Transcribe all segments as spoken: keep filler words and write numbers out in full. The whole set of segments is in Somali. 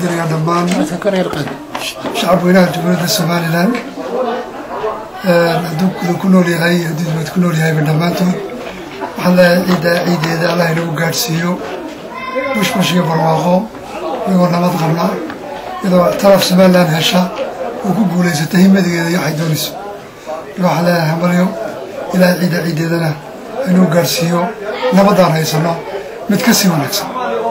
diraya dhammaan shacabweynaha Jamhuuriyadda Somaliland hadduu ku nool yahay hadduu ku nool yahay dhammaantood waxaan leeyahay ciidda ciideeda Allah inuu gaarsiiyo bushbush iyo barwaaqo iyo nabad qabna iyadoo taraf Somaliland hesha oo ku guuleysatay himadigeeda iyo waxay doonayso waxaan leeyahay hambalyo ilaa ciidda ciideedana inuu gaarsiiyo nabadaan haysano mid ka sii wanaagsan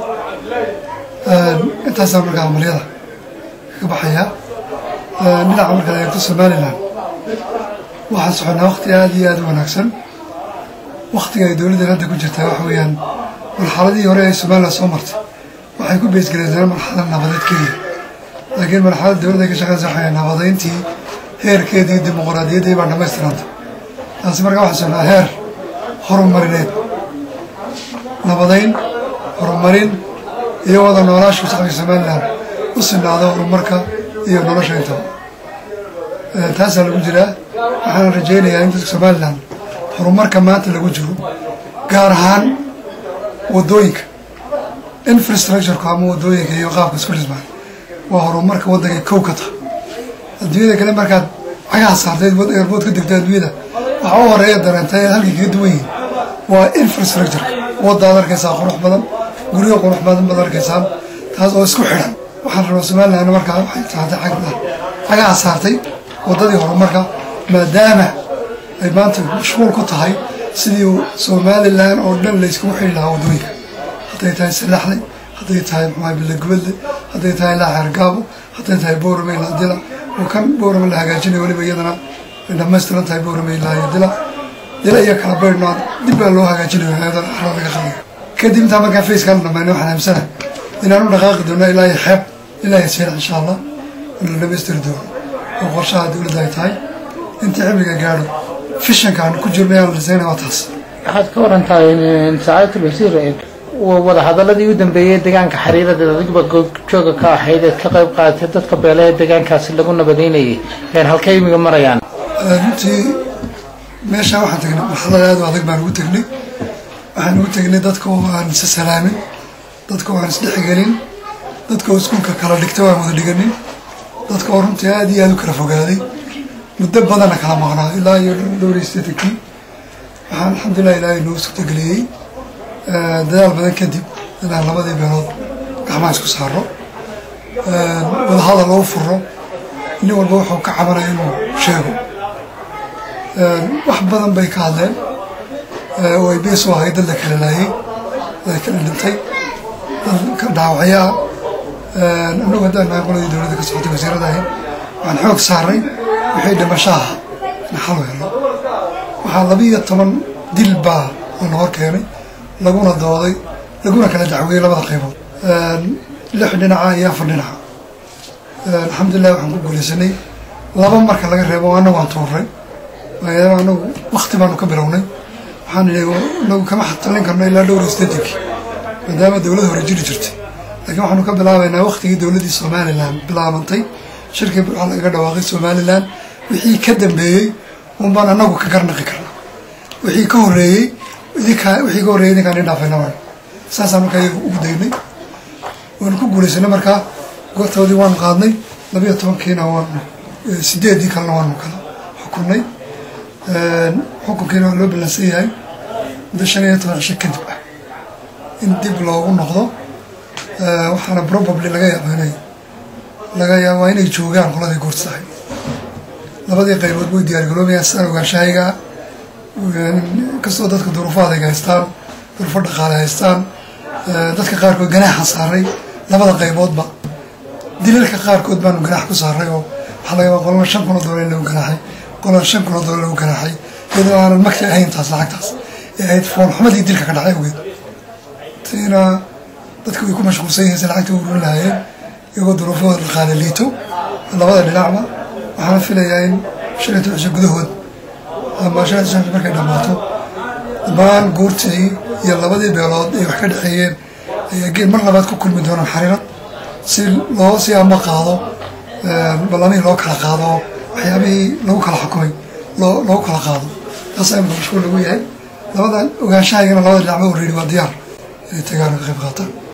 intaas markaa hambalyada ka baxaya dhinaca marka eegto Somaliland waxaan soconaa waqti aad iyo aad u wanaagsan waqtiga ay dawladda hadda ku jirtaa waxa weeyaan marxaladii hore ee Somaliland soo martay waxay ku beesgareysay marxalad nabadeed kaliya laakiin marxaladda dawladda ka shaqeysa waxay nabadeyntii heerkeedii dimuqraadiyaddii baa dhammaystirantay taasi markaa waxaa soconaa heer horumarineed nabadeyn horumarin iyo wada noolaashu shacabka Somaliland u sinaado horumarka iyo nolosha intaba taasaa lagu jiraa waxaan rajaynayaa in dadka Somaliland horumarka maanta lagu jiro gaar ahaan wadooyinka infrastructure-ka ama wadooyinka iyo qaabka isku dhismaan waa horumarka waddanka kow ka tahay adduunyada kale markaad cagaha saarteed wad airport ka degtay adduunyada waxa u horeeya dareentay halkii kaga duwan yihiin waa infrastructure waddaad arkaysaa qurux badan guryo qurux badan baad arkaysaa taas oo isku xidhan waxaan rabaa Somaliland markaa waxay tahay cagda cagaha saartay waddadii horumarka maadaama ay maanta mashquul ku tahay sidii Somaliland oo dhan la isku xidhi lahaa wadooyinka hadday tahay Salaxley hadday tahay Maamul Gobolka hadday tahay La Hargabo hadday tahay Boorame la dila oo kan Boorame la hagaajinayo waliba iyadana dhammaystiran tahay Boorame la dila dila iyo kala baydhnaad dib baa loo hagaajinayo hay'adaha xarunta qadiga kadib inta markaa face kan dhammaanay waxaan aamsanahay inaanu dhaqaaqi doono ilaa ay xeeb ilaa ay sii insha Allah inuu dhammaystir doono oo qorshaha dawladda ay tahay inta cimriga gaadho fishankan ku jirnay aan dhisayna waa taas waxaad ka warantahay in saacadda wasiir ee wada hadalladii u dambeeyay deegaanka xiriirada dadba jooga ka ahayd ka qayb qaatay dadka beelaha deegaankaasi lagu nabadeynayay een halkay imiga marayaan runtii meesha waxaan tagnay marxalad aad u adag baan ugu tagnay waxaan ugu tagnay dadka oo aan is salaamin dadka oo aan is dhexgelin dadka oo iskuulka kala dhigtay waan wada dhiganin dadka oo runtii aad iyo aad u kala fogaaday muddo badan kala maqnaa ilaa iyo dhowr iyo siddeetan waxaan alxamdulilah ilaahay noo suurtageliyey dadaal badan kadib inaan labadii beelood gacmaha isku saaro wada hadal loo furo nin walba wuxuu ka cabanaya inuu sheego wax badan bay ka hadleen oo ay bees u ahayd dad la kala laayay dad kala dhintay dad ka dhaawacyaa annagu haddaan nahay qoladii dawladda ka socotay wasiirada ahayd waxaan xoog saaray wixii dhimashaha in xal u helo waxaa laba iyo toban dil baa la hor keenay laguna dooday laguna kala dacweeyey labada qaybood lix dhinaca iyo afar dhinaca alxamdulilah waxaan ku guulaysanay laba marka laga reebo annagu aan tuuray maadaama annagu wakti baanu ka bilownay waxaan idhi annagu kama xatalin karno ilaa dhowr iyo siddeetankii maadaama dawlad hore jiri jirtay laakiin waxaanu ka bilaabaynaa waktigii dawladdii Somaliland bilaabantay shirkii waxaa lagaga dhawaaqay Somaliland wixii ka dambeeyey unbaan annagu ka garnaqi karna wixii ka horreeyey idinka wixii ka horreeyey idinkaan in dhaafayna waan saasaan markaa iyaga ugu daynay waanu ku guulaysanay markaa goortoodii waanu qaadnay laba iyo tobankiina waanu sideedii kalena waanu kala xukunnay xukunkiina waa loo ballansan yahay muddo shan iyo toban cisho kadib ah in dib loogu noqdo waxaana probably laga yaabaa inay laga yaabaa inay joogaan qoladii goorta tahay labadii qaybood way diyaargaroobayaan sidaan ogaanshahayga kastoo dadka duruufaad ay haystaan duruufo dhaqaale haystaan dadka qaarkood ganaaxan saaray labada qayboodba dilalka qaarkood baanu ganaax ku saaray oo waxaa laga yaabaa qolana shan kun oo doolar in lagu ganaaxay qolana shan kun oo doolar lagu ganaaxay iyadoo aanan magti ahayn taas lacagtaas ee ahayd foolxumadii dilka ka dhacay awgeed tiina dadka way ku mashquulsan yihiin si lacagta u ururin lahaayeen iyagoo duruufahooda dhaqaale liito labada dhinacba waxaana filayaa in shan iyo toban cisho gudahood ama shan iyo toban markay dhammaato dhammaan goortii iyo labadii beelood ay wax ka dhexeeyeen ayaa geen mar labaad ku kulmi doonaan xariirad si loo si ama qaado ballamihii loo kala qaado waxyaabihii lagu kala xukumay loo loogu kala qaado taas ayaa mashquul lagu yahay labadan ogaanshahaygana labada dhinacba horreeri waa diyaar inay tagaan ka qayb qaataan